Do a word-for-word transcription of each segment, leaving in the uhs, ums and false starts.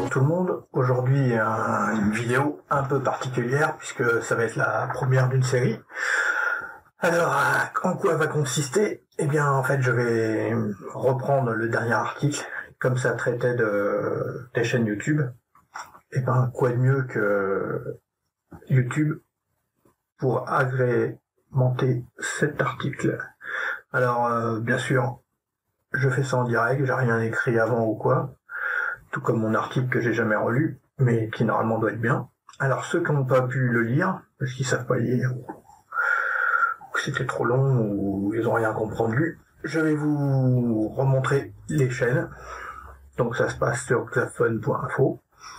tout le monde. Aujourd'hui, un, une vidéo un peu particulière puisque ça va être la première d'une série. Alors, en quoi va consister? Eh bien, en fait, je vais reprendre le dernier article, comme ça traitait de des chaînes YouTube. Eh ben, quoi de mieux que YouTube pour agrémenter cet article? Alors, euh, bien sûr, je fais ça en direct, j'ai rien écrit avant ou quoi, tout comme mon article que j'ai jamais relu, mais qui normalement doit être bien. Alors, ceux qui n'ont pas pu le lire, parce qu'ils savent pas lire, ou que c'était trop long, ou ils ont rien compris, je vais vous remontrer les chaînes. Donc ça se passe sur xaphone point info.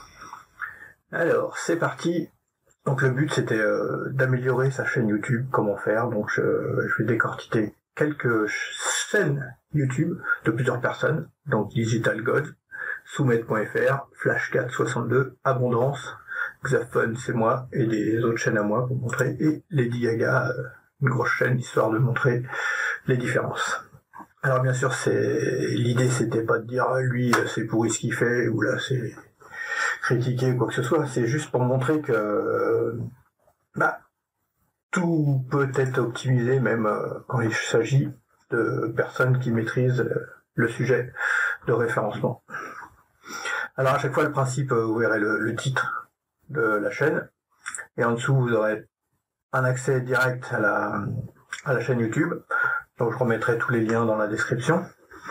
Alors, c'est parti. Donc le but c'était euh, d'améliorer sa chaîne YouTube, comment faire. Donc je, je vais décortiquer quelques chaînes YouTube de plusieurs personnes. Donc Digital God, Soumet point F R, Flashcat soixante-deux, Abondance, Xaphone c'est moi, et des autres chaînes à moi pour montrer, et Lady Gaga, euh, une grosse chaîne histoire de montrer les différences. Alors bien sûr, c'est l'idée c'était pas de dire lui c'est pourri ce qu'il fait, ou là c'est critiquer ou quoi que ce soit, c'est juste pour montrer que euh, bah, tout peut être optimisé, même euh, quand il s'agit de personnes qui maîtrisent euh, le sujet de référencement. Alors à chaque fois le principe, euh, vous verrez le, le titre de la chaîne, et en dessous vous aurez un accès direct à la, à la chaîne YouTube, donc je remettrai tous les liens dans la description.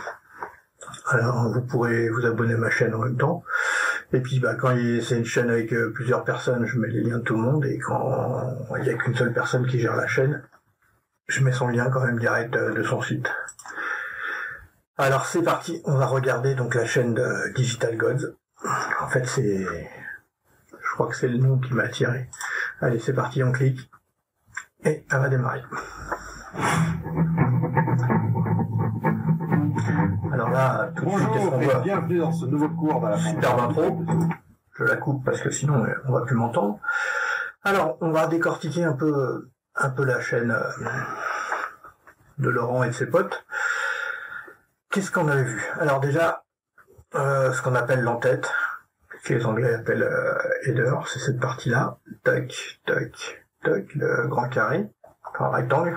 Alors vous pourrez vous abonner à ma chaîne en même temps. Et puis bah, quand c'est une chaîne avec euh, plusieurs personnes, je mets les liens de tout le monde, et quand il n'y a qu'une seule personne qui gère la chaîne, je mets son lien quand même direct de, de son site. Alors c'est parti, on va regarder donc la chaîne de Digital Gods. En fait c'est... je crois que c'est le nom qui m'a attiré. Allez c'est parti, on clique, et elle va démarrer. Alors là, tout de suite, qu'est-ce qu'on voit? Bienvenue dans ce nouveau cours. Superbe intro. Je la coupe parce que sinon on va plus m'entendre. Alors, on va décortiquer un peu, un peu la chaîne de Laurent et de ses potes. Qu'est-ce qu'on avait vu? Alors déjà, euh, ce qu'on appelle l'entête, que les Anglais appellent euh, header, c'est cette partie-là. Tac, tac, tac, le grand carré, enfin rectangle.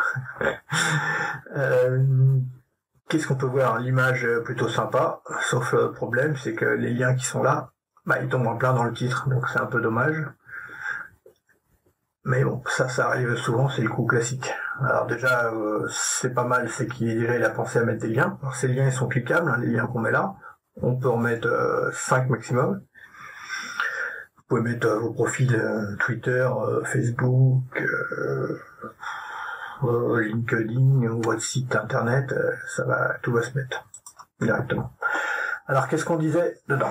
euh, Qu'est-ce qu'on peut voir? L'image plutôt sympa, sauf le problème, c'est que les liens qui sont là, bah, ils tombent en plein dans le titre, donc c'est un peu dommage. Mais bon, ça, ça arrive souvent, c'est le coup classique. Alors déjà, euh, c'est pas mal, c'est qu'il déjà il a pensé à mettre des liens. Alors, ces liens, ils sont cliquables, hein, les liens qu'on met là. On peut en mettre euh, cinq maximum. Vous pouvez mettre euh, vos profils euh, Twitter, euh, Facebook, euh, euh, LinkedIn ou votre site internet, euh, ça va, tout va se mettre directement. Alors qu'est-ce qu'on disait dedans?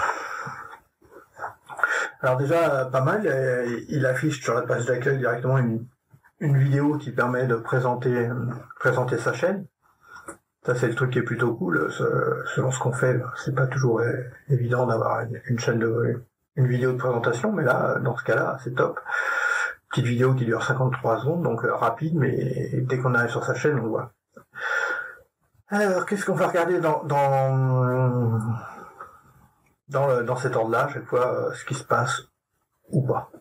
Alors déjà pas mal, euh, il affiche sur la page d'accueil directement une, une vidéo qui permet de présenter euh, présenter sa chaîne. Ça c'est le truc qui est plutôt cool, ce, selon ce qu'on fait, c'est pas toujours euh, évident d'avoir une, une chaîne de une vidéo de présentation, mais là dans ce cas-là c'est top. Petite vidéo qui dure cinquante-trois secondes, donc euh, rapide, mais dès qu'on arrive sur sa chaîne, on le voit. Alors, qu'est-ce qu'on va regarder dans dans dans, le, dans cet ordre-là, à chaque fois, euh, ce qui se passe ou pas.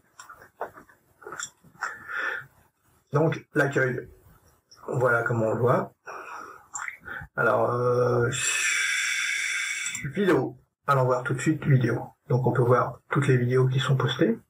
Donc, l'accueil. Voilà comment on le voit. Alors, euh, vidéo. Allons voir tout de suite vidéo. Donc, on peut voir toutes les vidéos qui sont postées.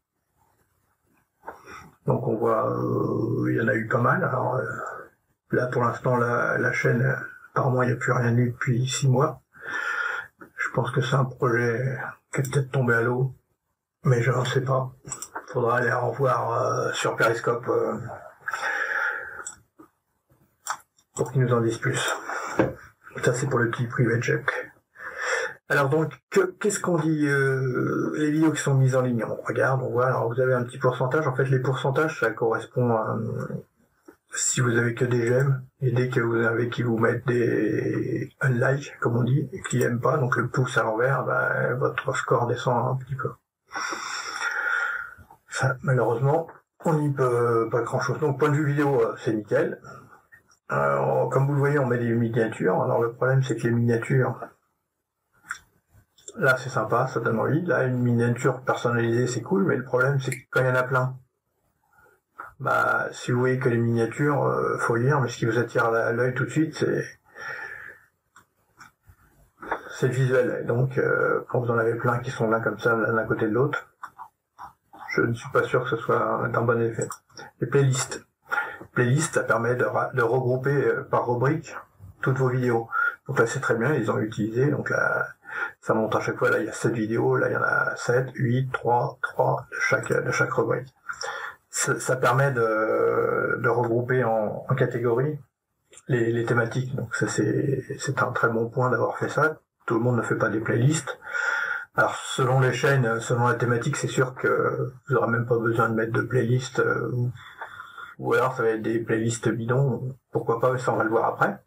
Donc on voit, il euh, y en a eu pas mal. Alors euh, là pour l'instant la, la chaîne, euh, apparemment il n'y a plus rien eu depuis six mois. Je pense que c'est un projet qui est peut-être tombé à l'eau, mais je ne sais pas. Faudra aller en voir euh, sur Periscope euh, pour qu'ils nous en disent plus. Ça c'est pour le petit private joke. Alors donc, qu'est-ce qu'on dit euh, les vidéos qui sont mises en ligne, on regarde, on voit, alors vous avez un petit pourcentage, en fait les pourcentages ça correspond à, euh, si vous avez que des j'aime, et dès que vous avez qui vous mettent des unlike, comme on dit, et qui n'aiment pas, donc le pouce à l'envers, bah, votre score descend un petit peu. Ça, malheureusement, on n'y peut pas grand chose. Donc point de vue vidéo, c'est nickel. Alors, comme vous le voyez, on met des miniatures, alors le problème c'est que les miniatures, là c'est sympa, ça donne envie. Là, une miniature personnalisée, c'est cool, mais le problème, c'est que quand il y en a plein, bah, si vous voyez que les miniatures, euh, faut lire, mais ce qui vous attire à l'œil tout de suite, c'est c'est le visuel. Et donc, euh, quand vous en avez plein qui sont là comme ça, l'un à côté de l'autre, je ne suis pas sûr que ce soit un bon effet. Les playlists. Playlist, ça permet de, de regrouper euh, par rubrique toutes vos vidéos. Donc là, c'est très bien, ils ont utilisé. Donc là, ça montre à chaque fois, là, il y a sept vidéos, là, il y en a sept, huit, trois, trois de chaque, de chaque rubrique. Ça, ça permet de, de regrouper en, en catégories les, les thématiques. Donc ça, c'est, c'est un très bon point d'avoir fait ça. Tout le monde ne fait pas des playlists. Alors, selon les chaînes, selon la thématique, c'est sûr que vous n'aurez même pas besoin de mettre de playlist, euh, ou alors ça va être des playlists bidons, pourquoi pas, mais ça on va le voir après.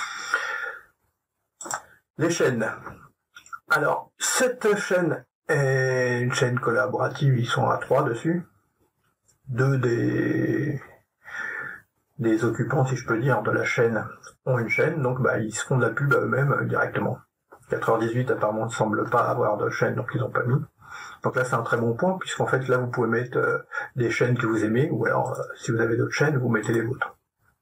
Les chaînes. Alors, cette chaîne est une chaîne collaborative, ils sont à trois dessus. Deux des, des occupants, si je peux dire, de la chaîne ont une chaîne, donc bah, ils se font de la pub à eux-mêmes euh, directement. quatre heures dix-huit apparemment ne semble pas avoir de chaîne, donc ils n'ont pas mis. Donc là c'est un très bon point, puisqu'en fait là vous pouvez mettre euh, des chaînes que vous aimez, ou alors euh, si vous avez d'autres chaînes, vous mettez les vôtres.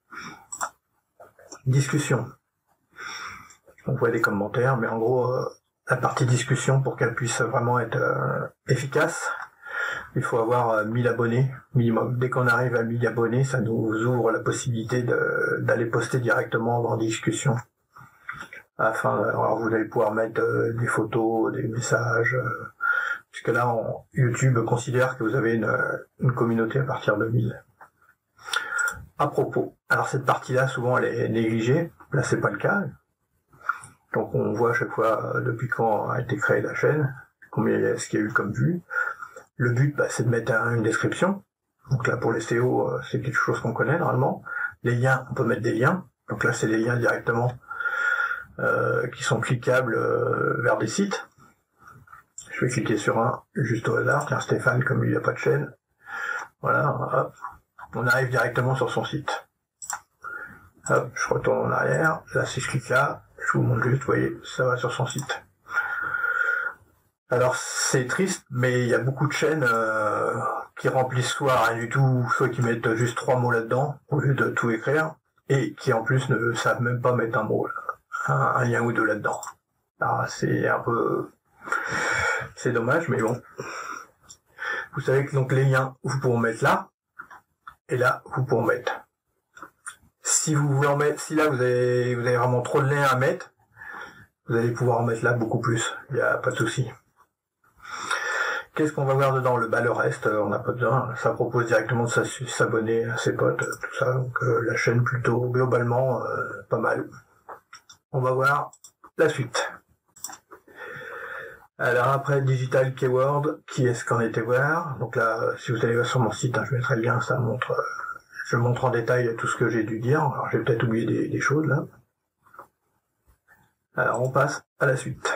Discussion. On voit des commentaires, mais en gros, euh, la partie discussion, pour qu'elle puisse vraiment être euh, efficace, il faut avoir euh, mille abonnés minimum. Dès qu'on arrive à mille abonnés, ça nous ouvre la possibilité de, d'aller poster directement dans discussion. Afin, alors vous allez pouvoir mettre euh, des photos, des messages, euh, puisque là, on, YouTube considère que vous avez une, une communauté à partir de mille. À propos, alors cette partie-là, souvent, elle est négligée. Là, c'est pas le cas. Donc, on voit à chaque fois, euh, depuis quand a été créée la chaîne, combien est-ce qu'il y a eu comme vue. Le but, bah, c'est de mettre un, une description. Donc là, pour les S E O, euh, c'est quelque chose qu'on connaît normalement. Les liens, on peut mettre des liens. Donc là, c'est les liens directement euh, qui sont cliquables euh, vers des sites. Je vais cliquer sur un juste au hasard. Tiens, Stéphane, comme il n'y a pas de chaîne. Voilà, hop. On arrive directement sur son site. Hop, je retourne en arrière. Là, si je clique là, je vous montre juste, vous voyez, ça va sur son site. Alors, c'est triste, mais il y a beaucoup de chaînes euh, qui remplissent soit rien du tout, soit qui mettent juste trois mots là-dedans, au lieu de tout écrire, et qui en plus ne savent même pas mettre un mot, un, un lien ou deux là-dedans. Alors, c'est un peu... C'est dommage, mais bon. Vous savez que donc les liens, vous pouvez en mettre là, et là, vous pouvez en mettre. Si vous voulez en mettre, si là vous avez, vous avez vraiment trop de liens à mettre, vous allez pouvoir en mettre là beaucoup plus. Il n'y a pas de souci. Qu'est-ce qu'on va voir dedans? Le bas, le reste, on n'a pas besoin. Ça propose directement de s'abonner à ses potes, tout ça. Donc euh, la chaîne plutôt globalement euh, pas mal. On va voir la suite. Alors après Digital Keyword, qui est-ce qu'on était voir? Donc là, si vous allez sur mon site, hein, je mettrai le lien, ça montre. Euh, Je montre en détail tout ce que j'ai dû dire. Alors, j'ai peut-être oublié des, des choses, là. Alors, on passe à la suite.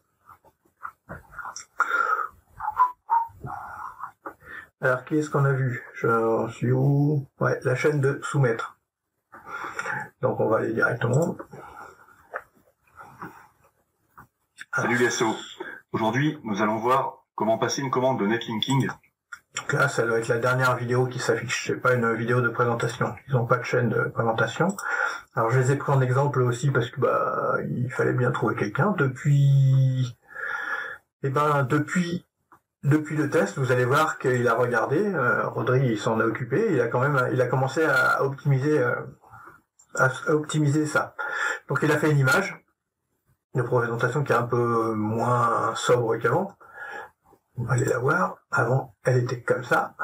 Alors, qu'est-ce qu'on a vu? Je suis où? Ouais, la chaîne de soumettre. Donc, on va aller directement. Salut les S E O. Aujourd'hui, nous allons voir comment passer une commande de netlinking. Donc là, ça doit être la dernière vidéo qui s'affiche. C'est pas une vidéo de présentation. Ils n'ont pas de chaîne de présentation. Alors, je les ai pris en exemple aussi parce que bah il fallait bien trouver quelqu'un. Depuis, eh ben depuis depuis le test, vous allez voir qu'il a regardé. Euh, Rodri, il s'en a occupé. Il a quand même, il a commencé à optimiser, euh, à optimiser ça. Donc, il a fait une image de présentation qui est un peu moins sobre qu'avant. On va aller la voir. Avant, elle était comme ça.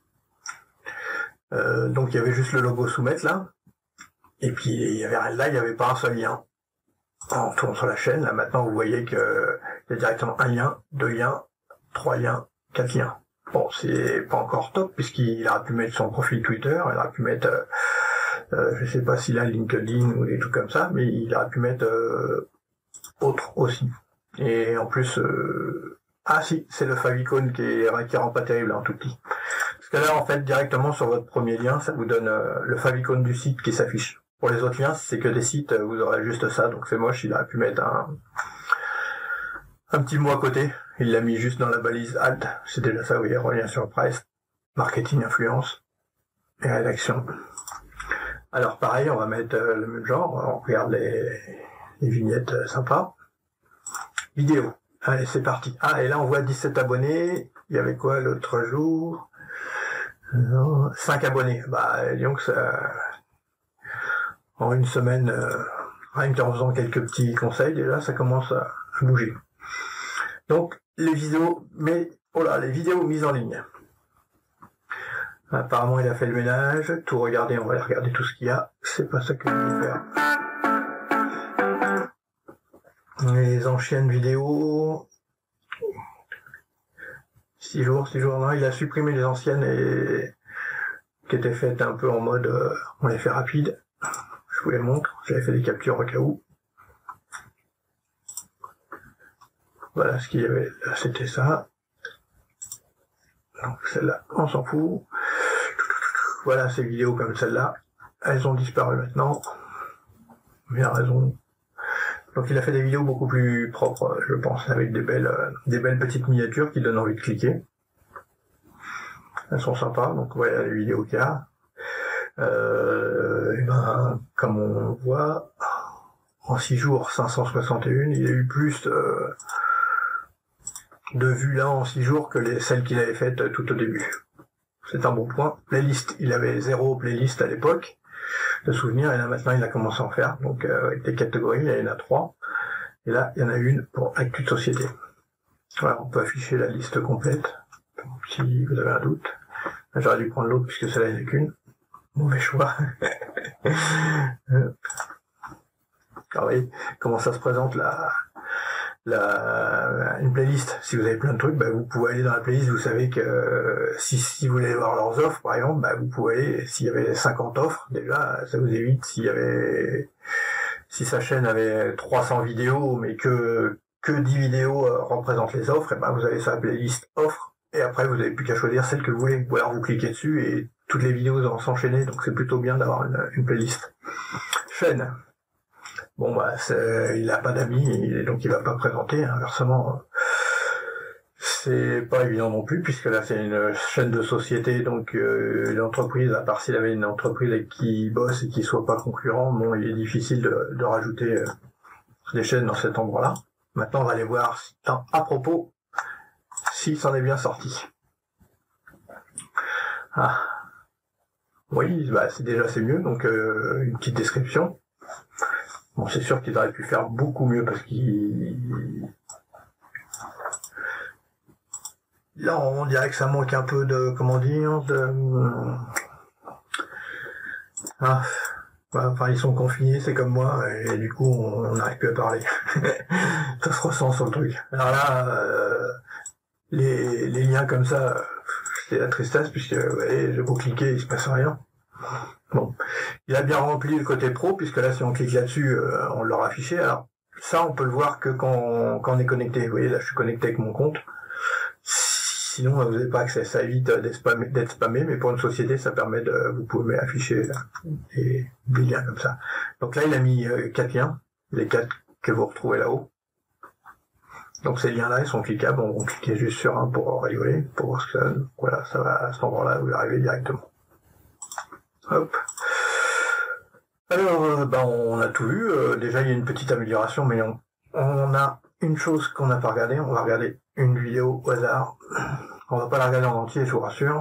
Euh, donc, il y avait juste le logo soumettre, là. Et puis, il y avait, là, il n'y avait pas un seul lien. En tournant sur la chaîne, là, maintenant, vous voyez que il y a directement un lien, deux liens, trois liens, quatre liens. Bon, c'est pas encore top, puisqu'il aurait pu mettre son profil Twitter, il aurait pu mettre, euh, euh, je sais pas s'il a LinkedIn ou des trucs comme ça, mais il aurait pu mettre euh, autre aussi. Et en plus... Euh, Ah si, c'est le favicon qui, est, qui rend pas terrible, hein, tout petit. Parce que là, en fait, directement sur votre premier lien, ça vous donne euh, le favicon du site qui s'affiche. Pour les autres liens, si c'est que des sites, vous aurez juste ça. Donc c'est moche, il aurait pu mettre un, un petit mot à côté, il l'a mis juste dans la balise Alt, c'est déjà ça, vous voyez, relien sur presse, marketing, influence et rédaction. Alors pareil, on va mettre euh, le même genre, on regarde les, les vignettes euh, sympas. Vidéo, allez c'est parti. Ah et là on voit dix-sept abonnés, il y avait quoi l'autre jour? Non, cinq abonnés, bah disons que ça... En une semaine, euh, rien qu'en faisant quelques petits conseils, déjà ça commence à, à bouger. Donc les vidéos, mais oh là, les vidéos mises en ligne. Apparemment il a fait le ménage, tout regarder, on va aller regarder tout ce qu'il y a, c'est pas ça que je vais faire. Les anciennes vidéos, six jours, six jours, non, il a supprimé les anciennes et qui étaient faites un peu en mode euh, on les fait rapide. Je vous les montre, j'avais fait des captures au cas où. Voilà ce qu'il y avait, là c'était ça. Donc celle-là, on s'en fout. Voilà ces vidéos comme celle-là, elles ont disparu maintenant. Bien raison. Donc il a fait des vidéos beaucoup plus propres, je pense, avec des belles, des belles petites miniatures qui donnent envie de cliquer. Elles sont sympas, donc voilà les vidéos qu'il y a. Euh, et ben, comme on voit, en six jours, cinq cent soixante et un, il y a eu plus euh, de vues là en six jours que les, celles qu'il avait faites tout au début. C'est un bon point. Playlist, il avait zéro playlist à l'époque de souvenirs, et là maintenant il a commencé à en faire. Donc euh, avec des catégories, il y en a trois. Et là, il y en a une pour actu de société. Voilà, on peut afficher la liste complète, si vous avez un doute. J'aurais dû prendre l'autre puisque celle-là, il n'y en a qu'une. Mauvais choix. Ah oui, comment ça se présente la, la, une playlist. Si vous avez plein de trucs, bah, vous pouvez aller dans la playlist, vous savez que euh, si, si vous voulez voir leurs offres, par exemple, bah, vous pouvez aller, s'il y avait cinquante offres, déjà, ça vous évite, s'il y avait, si sa chaîne avait trois cents vidéos, mais que, que dix vidéos euh, représentent les offres, et ben vous avez sa playlist offres, et après vous n'avez plus qu'à choisir celle que vous voulez, ou alors vous cliquez dessus, et toutes les vidéos vont s'enchaîner, donc c'est plutôt bien d'avoir une, une playlist. Chaîne. Bon bah il n'a pas d'amis, et donc il va pas présenter, inversement. C'est pas évident non plus, puisque là c'est une chaîne de société, donc euh, une entreprise, à part s'il avait une entreprise avec qui il bosse et qui soit pas concurrent, bon il est difficile de, de rajouter euh, des chaînes dans cet endroit-là. Maintenant on va aller voir, non, à propos, s'il s'en est bien sorti. Ah. Oui, bah c'est déjà c'est mieux, donc euh, une petite description. Bon, c'est sûr qu'ils auraient pu faire beaucoup mieux parce qu'il... Là, on dirait que ça manque un peu de, comment dire, de... Ah, bah, enfin, ils sont confinés, c'est comme moi, et du coup, on n'arrive plus à parler. Ça se ressent sur le truc. Alors là, euh, les, les liens comme ça, c'est la tristesse, puisque, vous voyez, je vous cliquer, il se passe rien. Bon, il a bien rempli le côté pro, puisque là, si on clique là-dessus, euh, on l'aura affiché. Alors, ça, on peut le voir que quand, quand on est connecté. Vous voyez, là, je suis connecté avec mon compte. Sinon, vous n'avez pas accès. Ça évite d'être spammé, d'être spammé, mais pour une société, ça permet de, vous pouvez afficher là, des, des liens comme ça. Donc là, il a mis euh, quatre liens, les quatre que vous retrouvez là-haut. Donc ces liens-là, ils sont cliquables. On va cliquer juste sur un pour rigoler, pour voir ce que ça donne. Voilà, ça va à cet endroit-là, vous arrivez directement. Hop. Alors, euh, ben, on a tout vu. Euh, déjà, il y a une petite amélioration, mais on, on a une chose qu'on n'a pas regardée. On va regarder une vidéo au hasard. On va pas la regarder en entier, je vous rassure.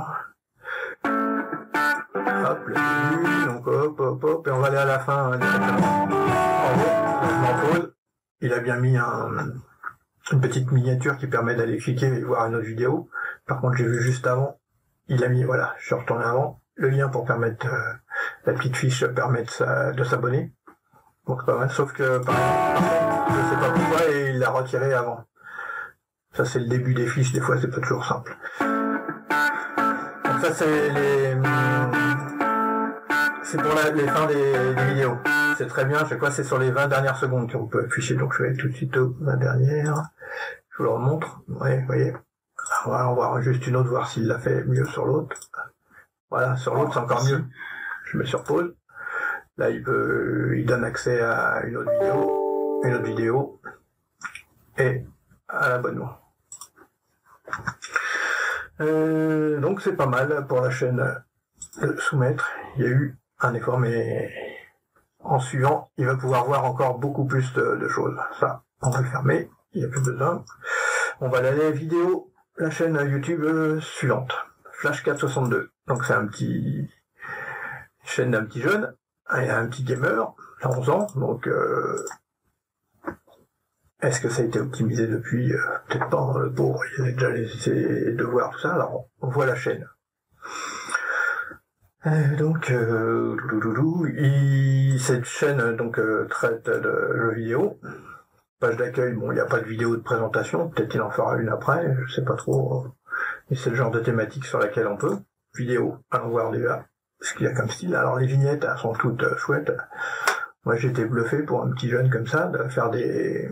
Hop, le début, donc hop, hop, hop, et on va aller à la fin. Hein, directement. En gros, je m'en pose. Il a bien mis un, une petite miniature qui permet d'aller cliquer et voir une autre vidéo. Par contre, j'ai vu juste avant. Il a mis, voilà, je suis retourné avant. Le lien pour permettre, euh, la petite fiche permet de, de s'abonner. Donc c'est pas mal, sauf que par exemple, je sais pas pourquoi, et il l'a retiré avant. Ça c'est le début des fiches, des fois c'est pas toujours simple. Donc ça c'est les... C'est pour la, les fins des, des vidéos. C'est très bien, chaque fois c'est sur les vingt dernières secondes qu'on peut afficher, donc je vais aller tout de suite aux vingt dernières. Je vous le remontre, ouais, vous voyez. On va en voir juste une autre, voir s'il l'a fait mieux sur l'autre. Voilà, sur l'autre c'est encore mieux. Je me surpose. Là, il peut, il donne accès à une autre vidéo, une autre vidéo, et à l'abonnement. Euh, donc c'est pas mal pour la chaîne de soumettre. Il y a eu un effort, mais en suivant, il va pouvoir voir encore beaucoup plus de, de choses. Ça, on va le fermer, il n'y a plus besoin. On va aller à la vidéo, la chaîne YouTube euh, suivante, Flash quatre soixante-deux. Donc c'est un petit chaîne d'un petit jeune, un petit gamer, il a onze ans, donc euh, est-ce que ça a été optimisé depuis? euh, Peut-être pas, hein, le pauvre, il a déjà laissé de voir tout ça, alors on voit la chaîne. Euh, donc, euh, il, cette chaîne donc euh, traite de jeux vidéo. Page d'accueil, bon, il n'y a pas de vidéo de présentation, peut-être qu'il en fera une après, je sais pas trop. Et c'est le genre de thématique sur laquelle on peut. Vidéo, allons voir déjà ce qu'il y a comme style. Alors les vignettes, elles sont toutes euh, chouettes. Moi j'ai été bluffé pour un petit jeune comme ça, de faire des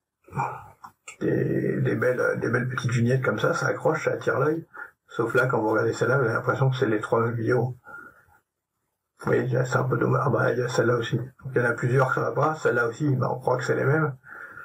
des, des belles des belles petites vignettes comme ça, ça accroche, ça attire l'œil. Sauf là, quand vous regardez celle-là, vous avez l'impression que c'est les trois mêmes vidéos. Oui, c'est un peu dommage. Ah bah, il y a celle-là aussi. Donc, il y en a plusieurs, ça va pas. Celle-là aussi, bah, on croit que c'est les mêmes.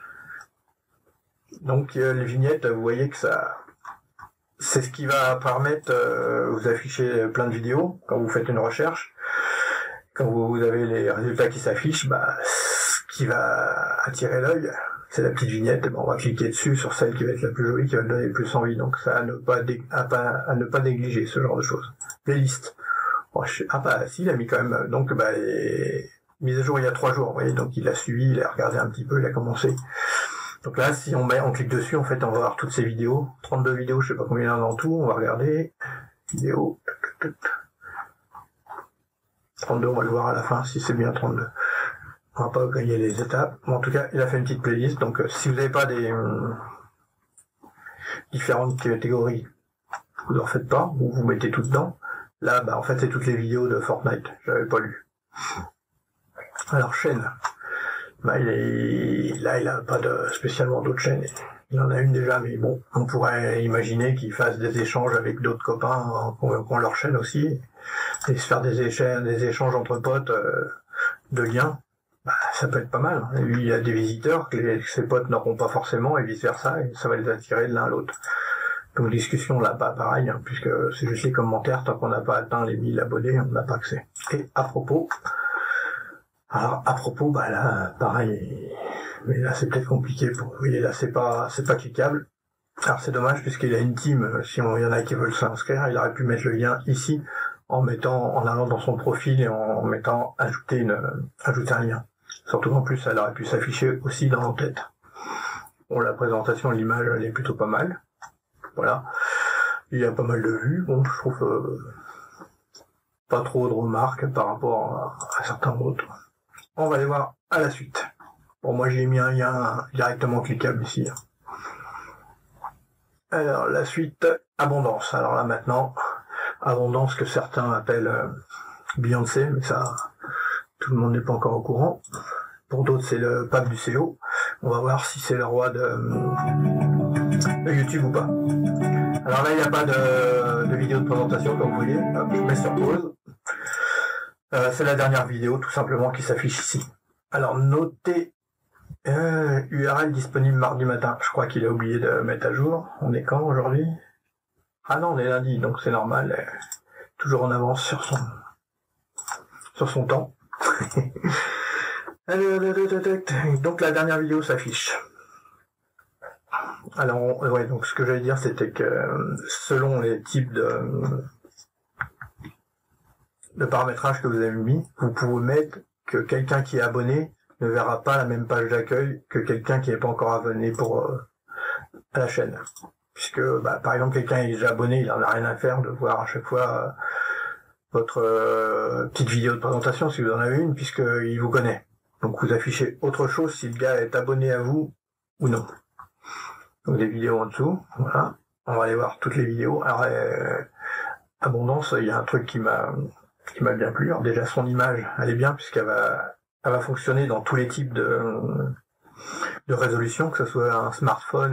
Donc, euh, les vignettes, vous voyez que ça, c'est ce qui va permettre, euh, vous afficher plein de vidéos quand vous faites une recherche. Quand vous avez les résultats qui s'affichent, bah, ce qui va attirer l'œil, c'est la petite vignette. Et ben, on va cliquer dessus sur celle qui va être la plus jolie, qui va donner le plus envie. Donc, ça à ne pas, dé- à pas, à ne pas négliger, ce genre de choses. Playlist. Bon, je... Ah bah si, il a mis quand même, donc bah les mises à jour il y a trois jours, vous voyez, donc il a suivi, il a regardé un petit peu, il a commencé. Donc là, si on met, on clique dessus, en fait, on va voir toutes ces vidéos, trente-deux vidéos, je sais pas combien il y en a en tout, on va regarder, vidéo, trente-deux, on va le voir à la fin, si c'est bien trente-deux. On va pas gagner les étapes, bon, en tout cas, il a fait une petite playlist, donc euh, si vous n'avez pas des euh, différentes catégories, vous en faites pas, ou vous mettez tout dedans. Là, bah, en fait, c'est toutes les vidéos de Fortnite. J'avais pas lu. Alors, chaîne. Bah, il est, là, il a pas de, spécialement d'autres chaînes. Il en a une déjà, mais bon, on pourrait imaginer qu'il fasse des échanges avec d'autres copains qui ont leur chaîne aussi. Et se faire des échanges, des échanges entre potes, euh, de liens. Bah, ça peut être pas mal. Et lui, il a des visiteurs que, les, que ses potes n'auront pas forcément et vice versa, et ça va les attirer de l'un à l'autre. Donc discussion là, pas pareil, hein, puisque c'est juste les commentaires, tant qu'on n'a pas atteint les mille abonnés, on n'a pas accès. Et à propos, alors à propos, bah là, pareil, mais là c'est peut-être compliqué pour, vous voyez là c'est pas, c'est pas cliquable. Alors c'est dommage puisqu'il a une team, si on, il y en a qui veulent s'inscrire, il aurait pu mettre le lien ici, en mettant, en allant dans son profil et en mettant ajouter une, ajouter un lien. Surtout qu'en plus, ça aurait pu s'afficher aussi dans l'entête. Bon, la présentation, l'image, elle est plutôt pas mal. Voilà, il y a pas mal de vues, bon, je trouve euh, pas trop de remarques par rapport à, à certains autres. On va aller voir à la suite. Bon, moi j'ai mis un lien directement cliquable ici. Alors, la suite, abondance. Alors là maintenant, abondance que certains appellent euh, Beyoncé, mais ça, tout le monde n'est pas encore au courant. Pour d'autres, c'est le pape du S E O. On va voir si c'est le roi de, de YouTube ou pas. Alors là, il n'y a pas de, de vidéo de présentation, comme vous voyez. Hop, je mets sur pause. Euh, c'est la dernière vidéo, tout simplement, qui s'affiche ici. Alors, notez euh, U R L disponible mardi matin. Je crois qu'il a oublié de mettre à jour. On est quand aujourd'hui? Ah non, on est lundi, donc c'est normal. Euh, toujours en avance sur son, sur son temps. Donc la dernière vidéo s'affiche. Alors ouais, donc ce que j'allais dire c'était que selon les types de, de paramétrage que vous avez mis, vous pouvez mettre que quelqu'un qui est abonné ne verra pas la même page d'accueil que quelqu'un qui n'est pas encore abonné pour euh, à la chaîne. Puisque bah, par exemple quelqu'un est déjà abonné, il en a rien à faire de voir à chaque fois euh, votre euh, petite vidéo de présentation si vous en avez une, puisqu'il vous connaît. Donc vous affichez autre chose si le gars est abonné à vous ou non. Donc des vidéos en dessous, voilà. On va aller voir toutes les vidéos. Alors euh, abondance, il y a un truc qui m'a qui m'a bien plu. Alors déjà son image, elle est bien puisqu'elle va elle va fonctionner dans tous les types de de résolution, que ce soit un smartphone,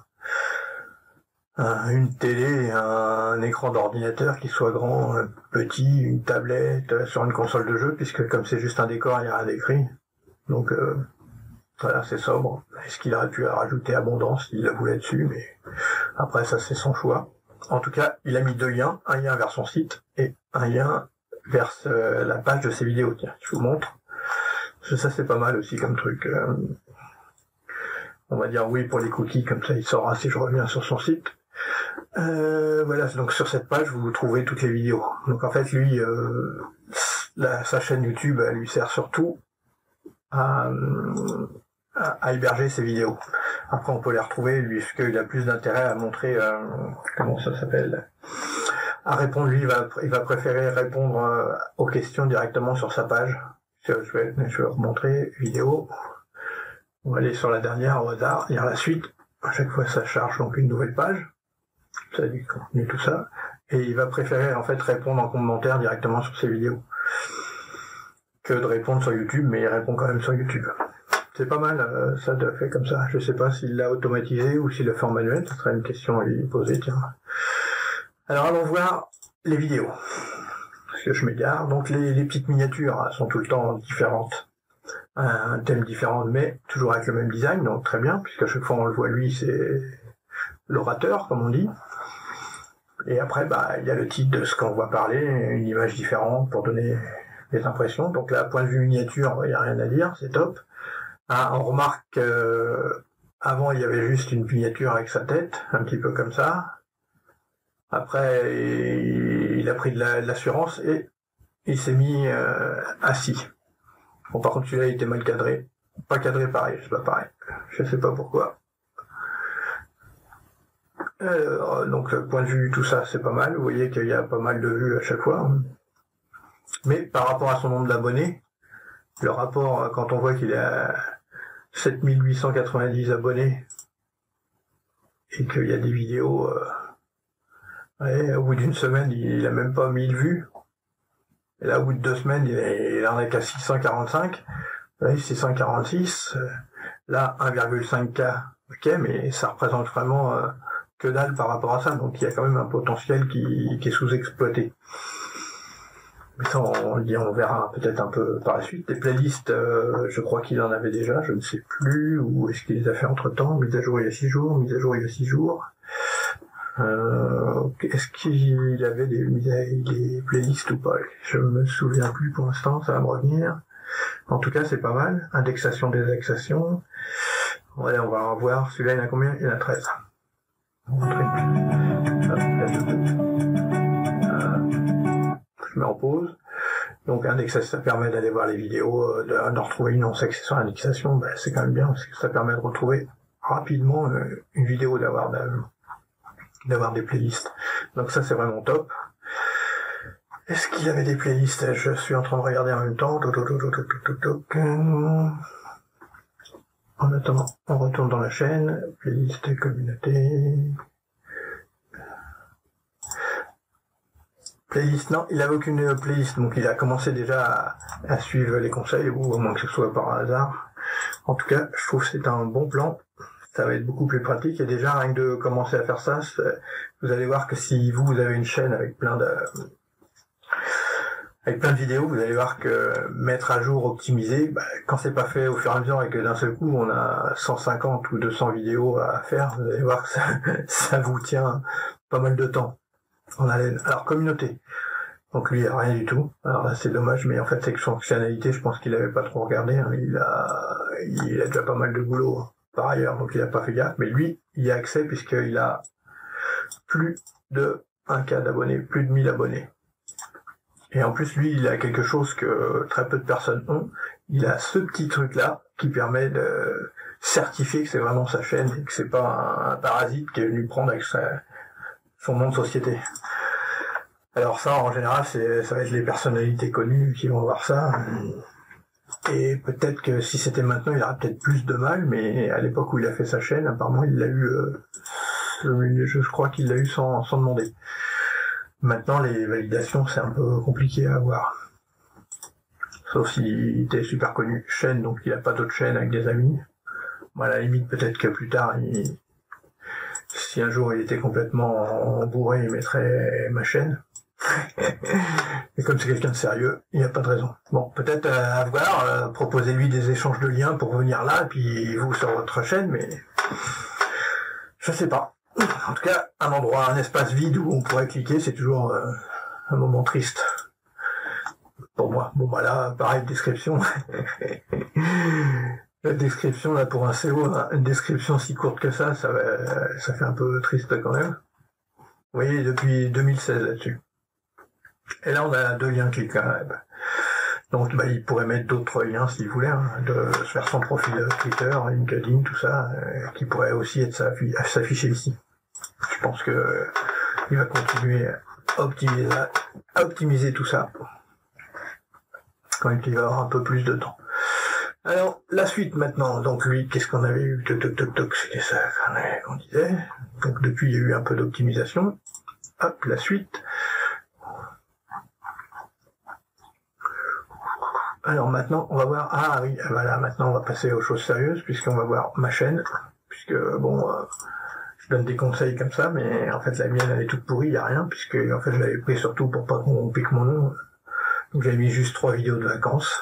un, un, une télé, un, un écran d'ordinateur qui soit grand, petit, une tablette, sur une console de jeu, puisque comme c'est juste un décor, il n'y a rien d'écrit. Donc euh, Voilà, c'est sobre. Est-ce qu'il aurait pu rajouter abondance s'il la voulait dessus, mais après ça c'est son choix. En tout cas, il a mis deux liens, un lien vers son site et un lien vers euh, la page de ses vidéos. Tiens, je vous montre. Ça c'est pas mal aussi comme truc. Euh, on va dire oui pour les cookies, comme ça il saura si je reviens sur son site. Euh, voilà, donc sur cette page vous trouvez toutes les vidéos. Donc en fait lui, euh, la, sa chaîne YouTube elle lui sert surtout à, à, à héberger ses vidéos. Après on peut les retrouver lui, parce qu'il a plus d'intérêt à montrer euh, comment ça s'appelle, à répondre. Lui il va, il va préférer répondre euh, aux questions directement sur sa page. Je vais, je vais remontrer vidéo. On va aller sur la dernière au hasard, lire la suite. À chaque fois ça charge donc une nouvelle page. Ça a du contenu, tout ça. Et il va préférer en fait répondre en commentaire directement sur ses vidéos que de répondre sur YouTube, mais il répond quand même sur YouTube. C'est pas mal, euh, ça de fait comme ça. Je sais pas s'il l'a automatisé ou s'il le fait en manuel, ça serait une question à lui poser, tiens. Alors allons voir les vidéos. Parce que je m'égare. Donc les, les petites miniatures sont tout le temps différentes. Un thème différent, mais toujours avec le même design, donc très bien, puisqu'à chaque fois on le voit lui, c'est l'orateur, comme on dit. Et après, bah, il y a le titre de ce qu'on va parler, une image différente pour donner les impressions. Donc là, point de vue miniature, il n'y a rien à dire, c'est top. Ah, on remarque euh, avant, il y avait juste une miniature avec sa tête, un petit peu comme ça. Après, il a pris de l'assurance et il s'est mis euh, assis. Bon, par contre, celui-là, il était mal cadré. Pas cadré pareil, c'est pas pareil. Je sais pas pourquoi. Alors, donc, point de vue, tout ça, c'est pas mal. Vous voyez qu'il y a pas mal de vues à chaque fois. Mais par rapport à son nombre d'abonnés, le rapport, quand on voit qu'il a sept mille huit cent quatre-vingt-dix abonnés et qu'il y a des vidéos, euh, ouais, au bout d'une semaine, il a même pas mille vues. Et là, au bout de deux semaines, il en est qu'à six cent quarante-cinq. Oui, six cent quarante-six. Là, un virgule cinq K. Ok, mais ça représente vraiment euh, que dalle par rapport à ça. Donc, il y a quand même un potentiel qui, qui est sous-exploité. Mais ça, on, on verra peut-être un peu par la suite. Les playlists, euh, je crois qu'il en avait déjà, je ne sais plus. Ou est-ce qu'il les a fait entre-temps? Mise à jour il y a six jours, mise à jour il y a six jours. Euh, est-ce qu'il avait des, des playlists ou pas? Je me souviens plus pour l'instant, ça va me revenir. En tout cas, c'est pas mal. Indexation, désindexation. Ouais, on va en voir. Celui-là, il y en a combien? Il y en a treize. On va montrer. Hop, là, je... euh, je mets en pause. Donc, indexation, ça permet d'aller voir les vidéos, d'en retrouver une en section indexation. Ben, c'est quand même bien, parce que ça permet de retrouver rapidement une vidéo, d'avoir de... d'avoir des playlists. Donc ça c'est vraiment top. Est-ce qu'il avait des playlists? Je suis en train de regarder en même temps. En attendant, on retourne dans la chaîne. Playlist communauté. Playlist, non, il avait aucune playlist, donc il a commencé déjà à, à suivre les conseils, ou au moins que ce soit par hasard. En tout cas, je trouve que c'est un bon plan. Ça va être beaucoup plus pratique, et déjà rien que de commencer à faire ça, vous allez voir que si vous, vous avez une chaîne avec plein de avec plein de vidéos, vous allez voir que mettre à jour, optimiser, bah, quand c'est pas fait au fur et à mesure et que d'un seul coup on a cent cinquante ou deux cents vidéos à faire, vous allez voir que ça, ça vous tient pas mal de temps en haleine. Alors communauté, donc lui il a rien du tout, alors là c'est dommage, mais en fait c'est que son fonctionnalité, je pense qu'il avait pas trop regardé, hein. il a il a déjà pas mal de boulot, hein, par ailleurs, donc il a pas fait gaffe, mais lui il y a accès puisqu'il a plus de un K d'abonnés, plus de mille abonnés. Et en plus, lui, il a quelque chose que très peu de personnes ont. Il a ce petit truc-là qui permet de certifier que c'est vraiment sa chaîne et que c'est pas un, un parasite qui est venu prendre avec sa, son nom de société. Alors ça, en général, c'est, ça va être les personnalités connues qui vont voir ça. Et peut-être que si c'était maintenant, il aurait peut-être plus de mal, mais à l'époque où il a fait sa chaîne, apparemment, il l'a eu, euh, je, je crois qu'il l'a eu sans, sans demander. Maintenant, les validations, c'est un peu compliqué à avoir. Sauf s'il était super connu chaîne, donc il n'a pas d'autres chaînes avec des amis. Bon, à la limite, peut-être que plus tard, il... si un jour il était complètement bourré, il mettrait ma chaîne. Et comme c'est quelqu'un de sérieux, il n'y a pas de raison. Bon, peut-être euh, à voir, euh, proposez-lui des échanges de liens pour venir là, et puis vous sur votre chaîne, mais je sais pas. En tout cas, un endroit, un espace vide où on pourrait cliquer, c'est toujours euh, un moment triste. Pour moi. Bon, bah là, pareil, description. La description, là, pour un C O, une description si courte que ça, ça, va, ça fait un peu triste quand même. Vous voyez, depuis deux mille seize là-dessus. Et là, on a deux liens cliquables. Donc, bah, il pourrait mettre d'autres liens s'il voulait, hein, de se faire son profil Twitter, LinkedIn, tout ça, euh, qui pourrait aussi être s'afficher ici. Je pense que euh, il va continuer à optimiser, à optimiser tout ça quand il va avoir un peu plus de temps. Alors, la suite maintenant, donc lui, qu'est-ce qu'on avait eu? Toc, toc, toc, toc, c'était ça qu'on disait. Donc depuis, il y a eu un peu d'optimisation. Hop, la suite. Alors maintenant, on va voir... Ah oui, voilà, maintenant on va passer aux choses sérieuses, puisqu'on va voir ma chaîne. Puisque, bon, euh, je donne des conseils comme ça, mais en fait, la mienne, elle est toute pourrie, il n'y a rien, puisque en fait, je l'avais pris surtout pour pas qu'on pique mon nom. Donc j'avais mis juste trois vidéos de vacances.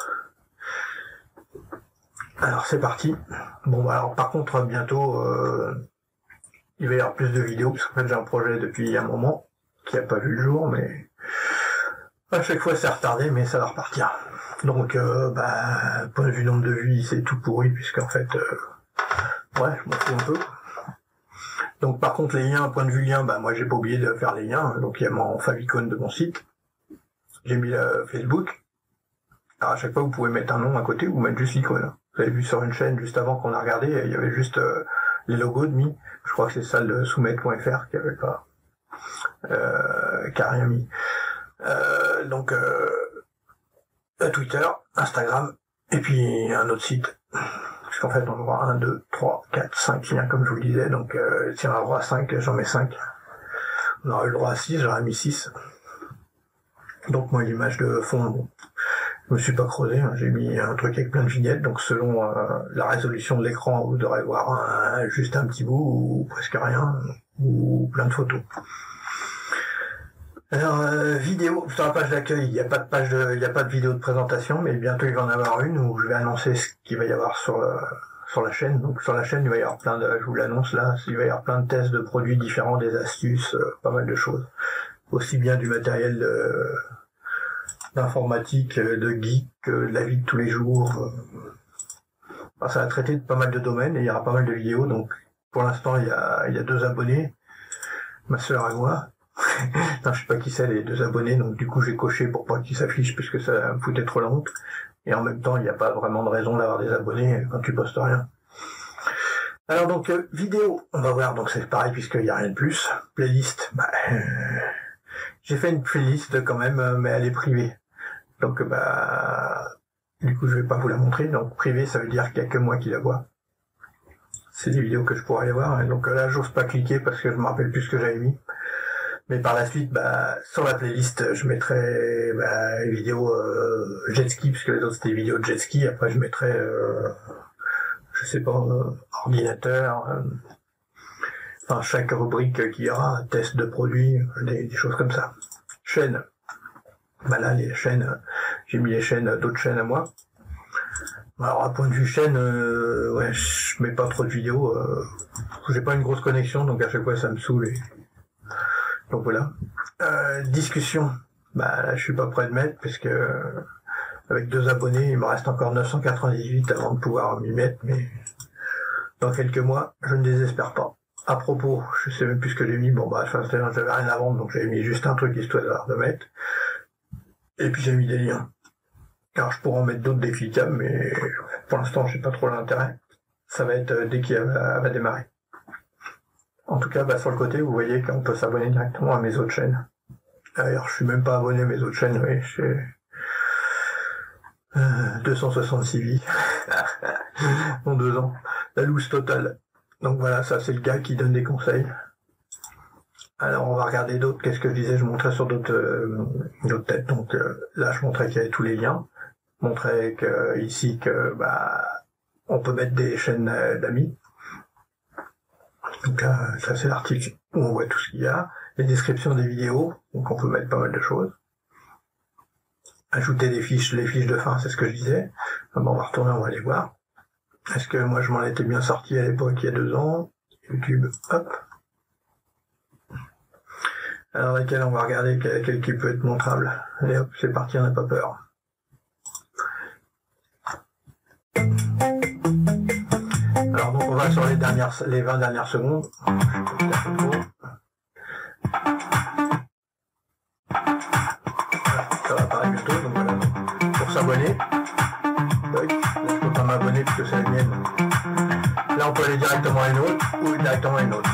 Alors c'est parti. Bon bah alors par contre bientôt euh, il va y avoir plus de vidéos parce qu'en fait j'ai un projet depuis un moment qui a pas vu le jour, mais à chaque fois c'est retardé, mais ça va repartir. Donc euh, bah point de vue nombre de vues c'est tout pourri puisqu'en fait euh, ouais je m'en fous un peu. Donc par contre les liens, point de vue lien, bah moi j'ai pas oublié de faire les liens, donc il y a mon favicon de mon site. J'ai mis le Facebook. Alors à chaque fois vous pouvez mettre un nom à côté ou mettre juste l'icône. Vous avez vu sur une chaîne juste avant qu'on a regardé, il y avait juste euh, les logos de mis. Je crois que c'est ça de soumettre point F R qui avait pas, euh, qui a rien mis. Euh, donc euh, Twitter, Instagram et puis un autre site. Parce qu'en fait on aura un, deux, trois, quatre, cinq liens comme je vous le disais. Donc euh, si on a le droit à cinq, j'en mets cinq. On aura eu le droit à six, j'aurais mis six. Donc moi l'image de fond, bon, je me suis pas creusé, hein. J'ai mis un truc avec plein de vignettes, donc selon euh, la résolution de l'écran, vous devrez voir un, juste un petit bout, ou presque rien, ou plein de photos. Alors, euh, vidéo, sur la page d'accueil, il n'y a pas de page de, il n'y a pas de vidéo de présentation, mais bientôt il va en avoir une où je vais annoncer ce qu'il va y avoir sur le, sur la chaîne. Donc sur la chaîne, il va y avoir plein de, je vous l'annonce là, il va y avoir plein de tests de produits différents, des astuces, euh, pas mal de choses. Aussi bien du matériel de, d'informatique, de geek, de la vie de tous les jours. Enfin, ça va traiter de pas mal de domaines et il y aura pas mal de vidéos. Donc pour l'instant il y a, il y a deux abonnés, ma sœur et moi. Non, je sais pas qui c'est les deux abonnés, donc du coup j'ai coché pour pas qu'ils s'affichent puisque ça me foutait trop la honte. Et en même temps il n'y a pas vraiment de raison d'avoir des abonnés quand tu postes rien. Alors donc euh, vidéo, on va voir, donc c'est pareil puisqu'il n'y a rien de plus. Playlist, bah, euh, j'ai fait une playlist quand même, mais elle est privée. Donc bah du coup je vais pas vous la montrer. Donc privé ça veut dire qu'il y a que moi qui la vois. C'est des vidéos que je pourrais aller voir. Et donc là j'ose pas cliquer parce que je me rappelle plus ce que j'avais mis. Mais par la suite, bah sur la playlist, je mettrai bah, les vidéos euh, jet ski, puisque les autres c'était des vidéos de jet ski. Après je mettrai euh, je sais pas, euh, ordinateur. Euh, enfin chaque rubrique qu'il y aura, un test de produits, des, des choses comme ça. Chaîne. Bah là les chaînes, j'ai mis les chaînes, d'autres chaînes à moi. Alors à point de vue chaîne, euh, ouais, je mets pas trop de vidéos. Euh, j'ai pas une grosse connexion, donc à chaque fois ça me saoule. Et... donc voilà. Euh, discussion, bah là je suis pas prêt de mettre parce que euh, avec deux abonnés, il me reste encore neuf cent quatre-vingt-dix-huit avant de pouvoir m'y mettre, mais dans quelques mois, je ne désespère pas. À propos, je sais même plus ce que j'ai mis. Bon bah enfin, j'avais rien à vendre, donc j'avais mis juste un truc histoire de mettre. Et puis j'ai mis des liens. Alors je pourrais en mettre d'autres déclinables, mais pour l'instant j'ai pas trop l'intérêt. Ça va être dès qu'il va, va démarrer. En tout cas, bah, sur le côté, vous voyez qu'on peut s'abonner directement à mes autres chaînes. D'ailleurs, je suis même pas abonné à mes autres chaînes, oui, j'ai euh, deux cent soixante-six vies en deux ans. La loose totale. Donc voilà, ça c'est le gars qui donne des conseils. Alors on va regarder d'autres, qu'est-ce que je disais, je montrais sur d'autres euh, d'autres têtes, donc euh, là je montrais qu'il y avait tous les liens, je montrais que ici que bah on peut mettre des chaînes euh, d'amis. Donc là, ça c'est l'article où on voit tout ce qu'il y a, les descriptions des vidéos, donc on peut mettre pas mal de choses. Ajouter des fiches, les fiches de fin, c'est ce que je disais. Bon, on va retourner, on va aller voir. Est-ce que moi je m'en étais bien sorti à l'époque, il y a deux ans? YouTube, hop. Alors laquelle on va regarder, laquelle qui peut être montrable. Allez hop, c'est parti, on n'a pas peur. Alors donc on va sur les dernières, les vingt dernières secondes. Ça va apparaître bientôt, donc voilà. Pour s'abonner, là je peux pas m'abonner puisque c'est la mienne. Là on peut aller directement à une autre ou directement à une autre.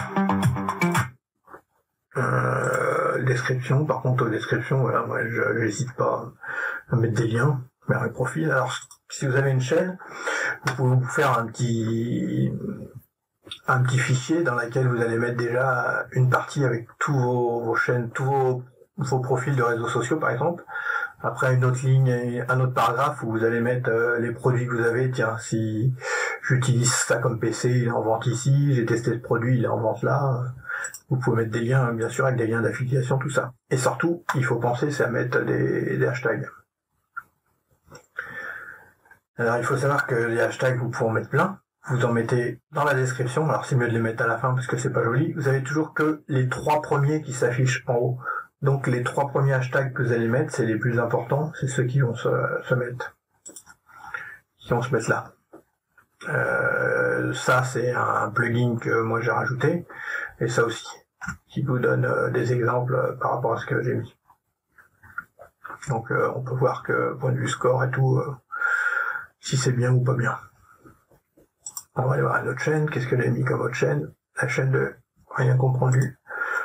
Euh, description, par contre aux descriptions, voilà, moi je n'hésite pas à mettre des liens vers les profils. Alors si vous avez une chaîne, vous pouvez vous faire un petit un petit fichier dans lequel vous allez mettre déjà une partie avec tous vos, vos chaînes, tous vos, vos profils de réseaux sociaux par exemple. Après une autre ligne, un autre paragraphe où vous allez mettre euh, les produits que vous avez. Tiens, si j'utilise ça comme P C, il est en vente ici, j'ai testé ce produit, il est en vente là. Vous pouvez mettre des liens, bien sûr, avec des liens d'affiliation, tout ça. Et surtout, il faut penser, c'est à mettre des, des hashtags. Alors, il faut savoir que les hashtags, vous pouvez en mettre plein. Vous en mettez dans la description. Alors, c'est mieux de les mettre à la fin parce que c'est pas joli. Vous avez toujours que les trois premiers qui s'affichent en haut. Donc, les trois premiers hashtags que vous allez mettre, c'est les plus importants. C'est ceux qui vont se, se mettre, qui vont se mettre là. Euh, ça, c'est un plugin que moi j'ai rajouté. Et ça aussi, qui vous donne euh, des exemples euh, par rapport à ce que j'ai mis. Donc euh, on peut voir que point de vue score et tout, euh, si c'est bien ou pas bien. On va aller voir une autre chaîne. Qu'est-ce que j'ai mis comme autre chaîne? La chaîne de Rien Comprendu.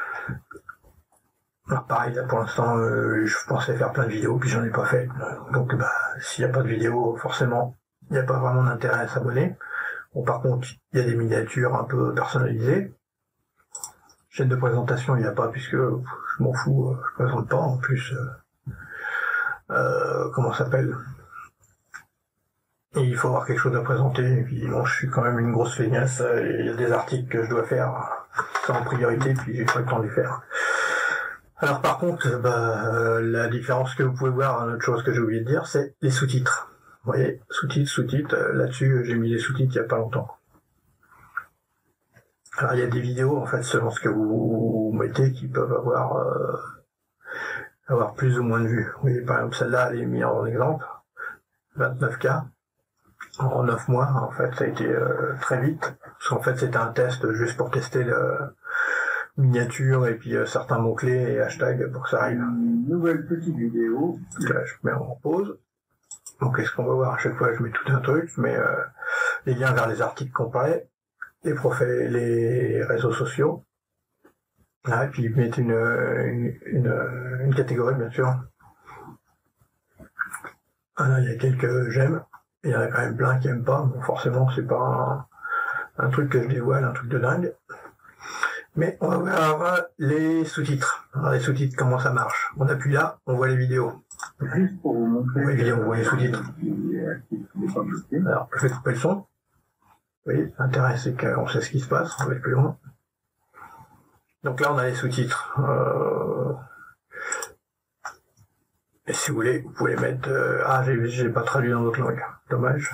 Alors pareil, là pour l'instant, euh, je pensais faire plein de vidéos, puis j'en ai pas fait. Donc bah s'il n'y a pas de vidéo, forcément, il n'y a pas vraiment d'intérêt à s'abonner. Bon, par contre, il y a des miniatures un peu personnalisées. Chaîne de présentation, il n'y a pas, puisque je m'en fous, je présente pas. En plus, euh, euh, comment ça s'appelle? Il faut avoir quelque chose à présenter. Et puis bon, je suis quand même une grosse feignasse. Il y a des articles que je dois faire, c'est en priorité, puis j'ai pas le temps de les faire. Alors par contre, bah, euh, la différence que vous pouvez voir, une autre chose que j'ai oublié de dire, c'est les sous-titres. Vous voyez, sous-titres, sous-titres. Euh, là-dessus, j'ai mis les sous-titres il y a pas longtemps. Alors il y a des vidéos en fait selon ce que vous mettez qui peuvent avoir euh, avoir plus ou moins de vues. Vous voyez par exemple celle-là elle est mise en exemple, vingt-neuf K en neuf mois. En fait ça a été euh, très vite parce qu'en fait c'était un test juste pour tester le miniature et puis euh, certains mots clés et hashtags pour que ça arrive. Une nouvelle petite vidéo. Là je mets en pause. Donc qu'est-ce qu'on va voir? À chaque fois je mets tout un truc, je mets euh, les liens vers les articles complets, les profils, les réseaux sociaux. Ah, et puis ils mettent une, une, une, une catégorie, bien sûr. Ah, là, il y a quelques j'aime. Il y en a quand même plein qui aiment pas. Bon, forcément, c'est pas un, un truc que je dévoile, un truc de dingue. Mais on va voir les sous-titres. Alors, les sous-titres, comment ça marche? On appuie là, on voit les vidéos. Juste pour vous montrer. Oui, vidéo, on voit les sous-titres. Alors, je vais couper le son. Oui, l'intérêt c'est qu'on sait ce qui se passe, on va être plus loin. Donc là on a les sous-titres. Euh... Et si vous voulez, vous pouvez mettre... Euh... Ah, j'ai, j'ai pas traduit dans d'autres langues, dommage.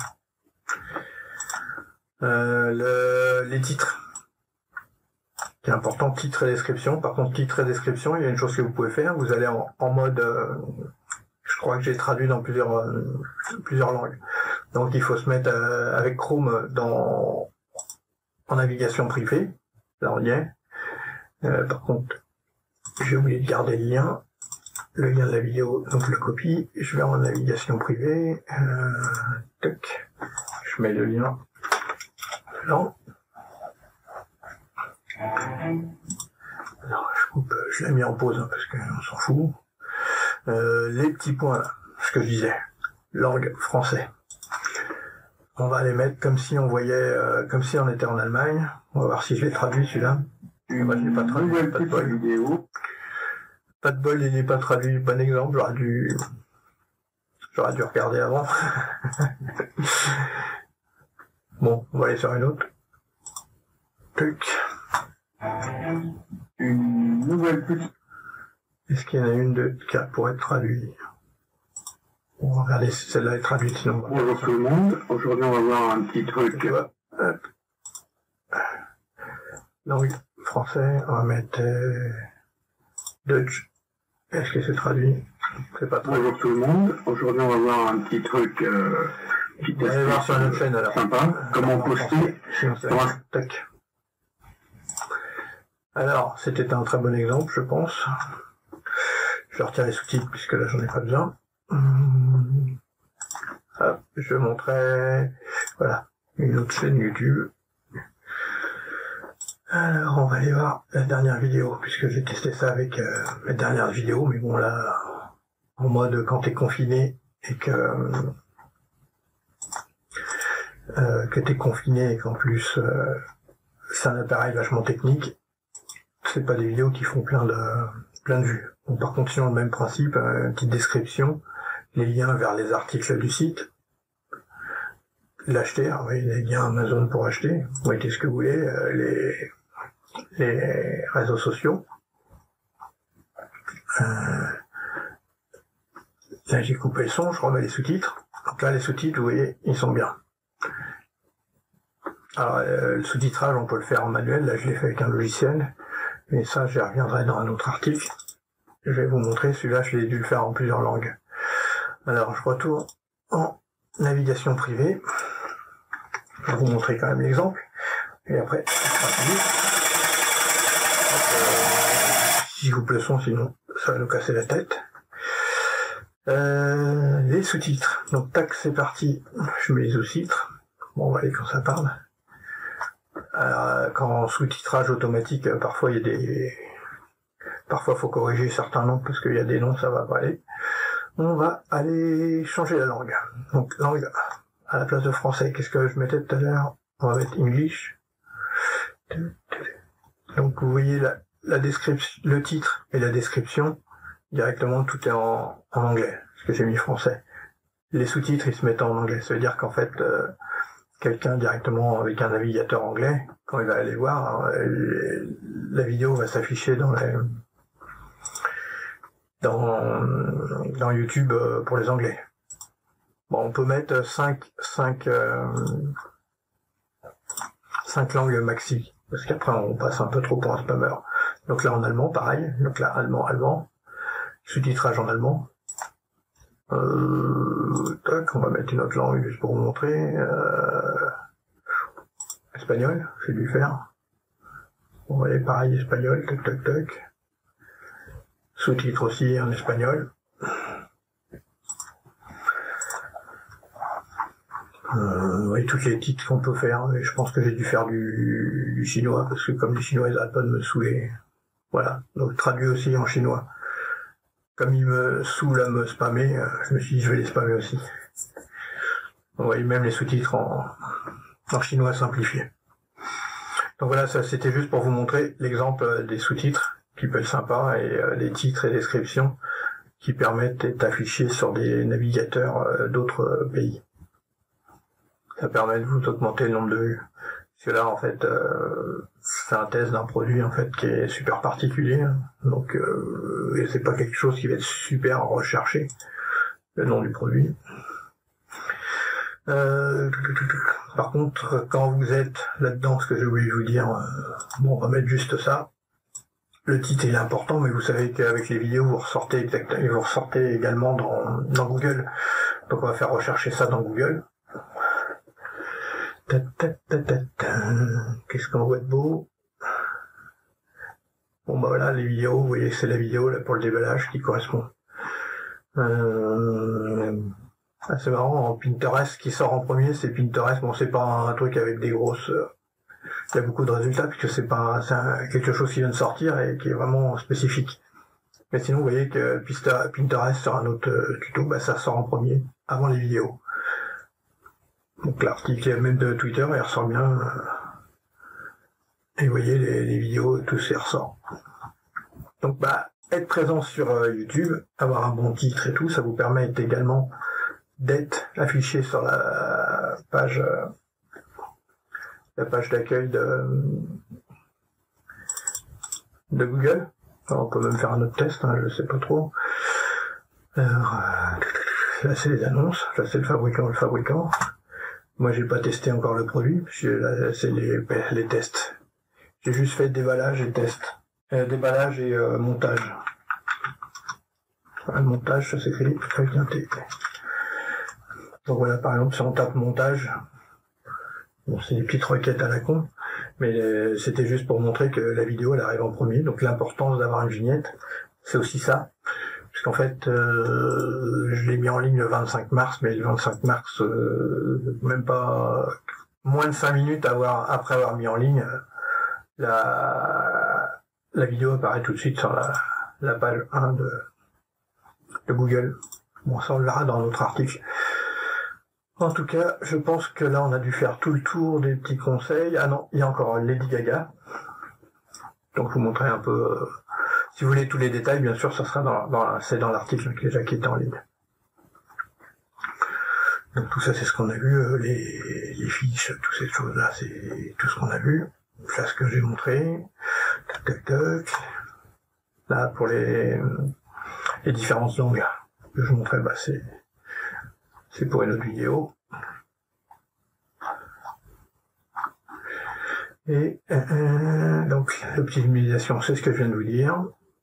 Euh, le... Les titres. C'est important, titre et description. Par contre, titre et description, il y a une chose que vous pouvez faire, vous allez en, en mode... Euh... Je crois que j'ai traduit dans plusieurs, euh, plusieurs langues. Donc il faut se mettre euh, avec Chrome dans en navigation privée. Là on y est. Euh, par contre, j'ai oublié de garder le lien. Le lien de la vidéo, donc je le copie. Je vais en navigation privée. Euh, tac. Je mets le lien là. Alors je coupe, je l'ai mis en pause hein, parce qu'on s'en fout. Euh, les petits points là, ce que je disais. Langue français. On va les mettre comme si on voyait, euh, comme si on était en Allemagne. On va voir si je l'ai traduit celui-là. Moi je l'ai pas traduit, pas de bol. Vidéo. Pas de bol, il n'est pas traduit. Bon exemple, j'aurais dû, j'aurais dû regarder avant. Bon, on va aller sur une autre. Truc. Une nouvelle petite. Est-ce qu'il y en a une de quatre pour être traduite? On va regarder si celle-là est traduite, sinon. Bonjour tout le monde. Aujourd'hui, on va voir un petit truc. Tu vois, hop. Langue français, on va mettre euh, Dutch. Est-ce que c'est traduit? C'est pas traduit. Bonjour tout le monde. Aujourd'hui, on va voir un petit truc. Euh, petit On va aller voir sur notre chaîne alors. Sympa. Comment poster. Sinon, c'est tac. Alors, c'était un très bon exemple, je pense. Je retire les sous-titres puisque là, j'en ai pas besoin. Hum. Hop, je montrais, voilà, une autre chaîne YouTube. Alors, on va aller voir la dernière vidéo, puisque j'ai testé ça avec euh, la dernière vidéo, mais bon, là, en mode quand t'es confiné et que euh, que t'es confiné et qu'en plus euh, c'est un appareil vachement technique, c'est pas des vidéos qui font plein de plein de vues. Donc, par contre, sinon, le même principe, euh, une petite description, les liens vers les articles du site, l'acheter, vous voyez, les liens Amazon pour acheter, vous mettez ce que vous voulez, euh, les, les réseaux sociaux. Euh, là, j'ai coupé le son, je remets les sous-titres. Donc là, les sous-titres, vous voyez, ils sont bien. Alors, euh, le sous-titrage, on peut le faire en manuel, là, je l'ai fait avec un logiciel, mais ça, j'y reviendrai dans un autre article. Je vais vous montrer, celui-là, je l'ai dû le faire en plusieurs langues. Alors, je retourne en navigation privée. Je vais vous montrer quand même l'exemple. Et après, ce sera fini. Euh, si je coupe le son, sinon, ça va nous casser la tête. Euh, les sous-titres. Donc, tac, c'est parti. Je mets les sous-titres. Bon, on va aller quand ça parle. Alors, quand en sous-titrage automatique, parfois, il y a des... Parfois, il faut corriger certains noms, parce qu'il y a des noms, ça va pas aller. On va aller changer la langue. Donc, langue à la place de français. Qu'est-ce que je mettais tout à l'heure? On va mettre English. Donc, vous voyez la, la description, le titre et la description. Directement, tout est en, en anglais. Parce que j'ai mis français. Les sous-titres, ils se mettent en anglais. Ça veut dire qu'en fait, euh, quelqu'un directement avec un navigateur anglais, quand il va aller voir, euh, la vidéo va s'afficher dans les... Dans, dans YouTube euh, pour les Anglais. Bon, on peut mettre cinq, cinq, euh, cinq langues maxi, parce qu'après on passe un peu trop pour un spammer. Donc là en allemand, pareil. Donc là allemand, allemand. Sous-titrage en allemand. Euh, tac, on va mettre une autre langue juste pour vous montrer. Euh, espagnol, j'ai dû faire. On va aller pareil, espagnol, tac, tac, tac. Sous-titres aussi en espagnol. Euh, oui, toutes les titres qu'on peut faire, mais je pense que j'ai dû faire du, du chinois, parce que comme les chinois, ils n'arrêtent pas de me saouler. Voilà, donc traduit aussi en chinois. Comme ils me saoulent à me spammer, je me suis dit, je vais les spammer aussi. Vous voyez, même les sous-titres en, en chinois simplifié. Donc voilà, ça c'était juste pour vous montrer l'exemple des sous-titres, qui peut être sympa, et euh, des titres et descriptions qui permettent d'être affichés sur des navigateurs euh, d'autres euh, pays. Ça permet de vous augmenter le nombre de vues. Parce que là, en fait, euh, c'est un test d'un produit en fait qui est super particulier, hein. Donc euh, et c'est pas quelque chose qui va être super recherché, le nom du produit. Euh, par contre, quand vous êtes là-dedans, ce que j'ai oublié de vous dire, euh, bon, on va mettre juste ça. Le titre est important, mais vous savez qu'avec les vidéos, vous ressortez exactement, vous ressortez également dans, dans Google. Donc on va faire rechercher ça dans Google. Qu'est-ce qu'on voit de beau? Bon bah voilà, les vidéos, vous voyez que c'est la vidéo là pour le déballage qui correspond. Euh... Ah, c'est marrant, Pinterest qui sort en premier, c'est Pinterest. Bon, c'est pas un truc avec des grosses... Il y a beaucoup de résultats puisque c'est pas c'est un, quelque chose qui vient de sortir et qui est vraiment spécifique. Mais sinon, vous voyez que Pinterest sur un autre tuto, bah, ça sort en premier, avant les vidéos. Donc l'article même de Twitter, il ressort bien. Et vous voyez les, les vidéos, tout ça ressort. Donc bah, être présent sur euh, YouTube, avoir un bon titre et tout, ça vous permet également d'être affiché sur la page... Euh, la page d'accueil de, de Google. Alors, on peut même faire un autre test, hein, je sais pas trop. Alors, euh, là c'est les annonces, là c'est le fabricant, le fabricant. Moi j'ai pas testé encore le produit, là c'est les, les tests. J'ai juste fait déballage et test. Euh, déballage et euh, montage. Le montage, ça s'écrit avec un T. Donc voilà, par exemple, si on tape montage, bon, c'est des petites requêtes à la con, mais euh, c'était juste pour montrer que la vidéo, elle arrive en premier. Donc l'importance d'avoir une vignette, c'est aussi ça. Puisqu'en fait, euh, je l'ai mis en ligne le vingt-cinq mars, mais le vingt-cinq mars, euh, même pas moins de cinq minutes avoir, après avoir mis en ligne, la, la vidéo apparaît tout de suite sur la, la page un de, de Google. Bon, ça on le verra dans notre article. En tout cas, je pense que là on a dû faire tout le tour des petits conseils. Ah non, il y a encore Lady Gaga. Donc vous montrer un peu, euh, si vous voulez tous les détails, bien sûr, ça sera dans, dans c'est dans l'article déjà qui est en ligne. Donc tout ça c'est ce qu'on a vu, euh, les, les fiches, toutes ces choses-là, c'est tout ce qu'on a vu. Là ce que j'ai montré. Tac tac tac. Là pour les, les différentes langues que je montrais, bah c'est c'est pour une autre vidéo. Et euh, donc l'optimisation, c'est ce que je viens de vous dire.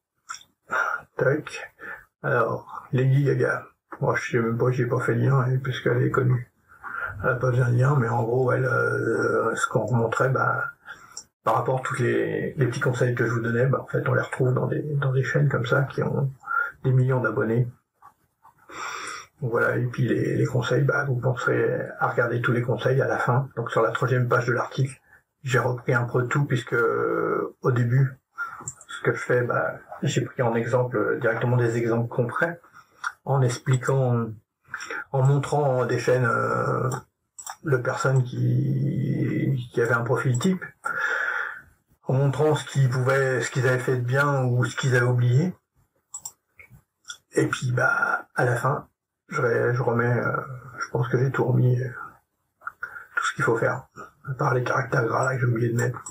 Tac. Alors, Lady Gaga. Moi, je sais même pas, j'ai pas fait le lien, puisqu'elle est connue. Elle a pas besoin de lien, mais en gros, elle, euh, ce qu'on remontrait, bah, par rapport à tous les, les petits conseils que je vous donnais, bah, en fait, on les retrouve dans des, dans des chaînes comme ça, qui ont des millions d'abonnés. Donc voilà, et puis les, les conseils, bah, vous penserez à regarder tous les conseils à la fin. Donc sur la troisième page de l'article, j'ai repris un peu tout, puisque euh, au début, ce que je fais, bah, j'ai pris en exemple directement des exemples concrets, en expliquant, en montrant des chaînes euh, de personnes qui, qui avaient un profil type, en montrant ce qu'ils pouvaient, ce qu'ils avaient fait de bien ou ce qu'ils avaient oublié. Et puis bah à la fin, je, je remets, euh, je pense que j'ai tout remis, euh, tout ce qu'il faut faire, à part les caractères gras là que j'ai oublié de mettre.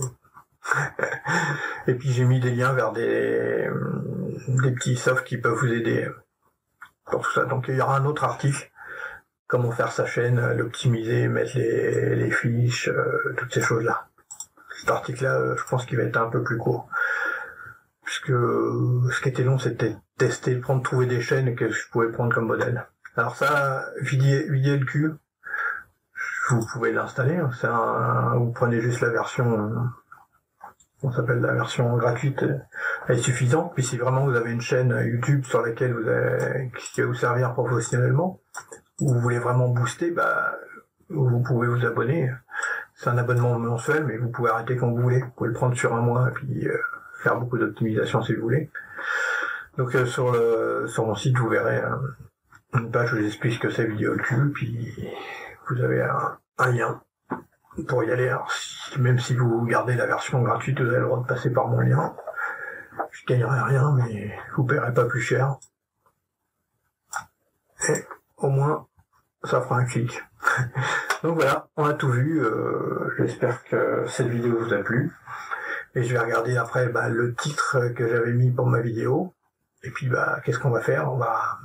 Et puis j'ai mis des liens vers des, des petits softs qui peuvent vous aider pour tout ça. Donc il y aura un autre article, comment faire sa chaîne, l'optimiser, mettre les, les fiches, euh, toutes ces choses-là. Cet article-là, je pense qu'il va être un peu plus court. Puisque ce qui était long, c'était tester, prendre, trouver des chaînes que je pouvais prendre comme modèle. Alors ça, vider, vider le cul, vous pouvez l'installer. C'est un, vous prenez juste la version, on s'appelle la version gratuite, elle est suffisante. Puis si vraiment vous avez une chaîne YouTube sur laquelle vous avez, qui va vous servir professionnellement, ou vous voulez vraiment booster, bah, vous pouvez vous abonner. C'est un abonnement mensuel, mais vous pouvez arrêter quand vous voulez. Vous pouvez le prendre sur un mois, et puis euh, faire beaucoup d'optimisation si vous voulez. Donc euh, sur le sur mon site, vous verrez euh, une page où j'explique ce que c'est Vidéo le cul, puis vous avez un, un lien pour y aller. Alors, si, même si vous gardez la version gratuite, vous avez le droit de passer par mon lien. Je gagnerai rien, mais vous paierez pas plus cher. Et au moins, ça fera un clic. Donc voilà, on a tout vu. Euh, j'espère que cette vidéo vous a plu. Et je vais regarder après bah, le titre que j'avais mis pour ma vidéo. Et puis bah qu'est-ce qu'on va faire? On va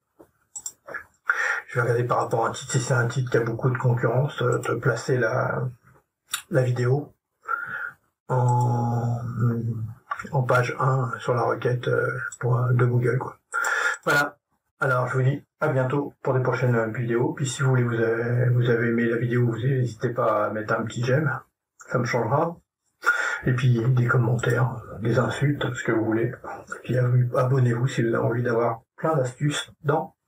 Je vais regarder par rapport à un titre, si c'est un titre qui a beaucoup de concurrence, euh, de placer la, la vidéo en, en page un sur la requête euh, pour, de Google, quoi. Voilà. Alors je vous dis à bientôt pour des prochaines vidéos. Puis si vous voulez, vous avez, vous avez aimé la vidéo, vous n'hésitez pas à mettre un petit j'aime, ça me changera. Et puis des commentaires, des insultes, ce que vous voulez. Et puis abonnez-vous si vous avez envie d'avoir plein d'astuces dans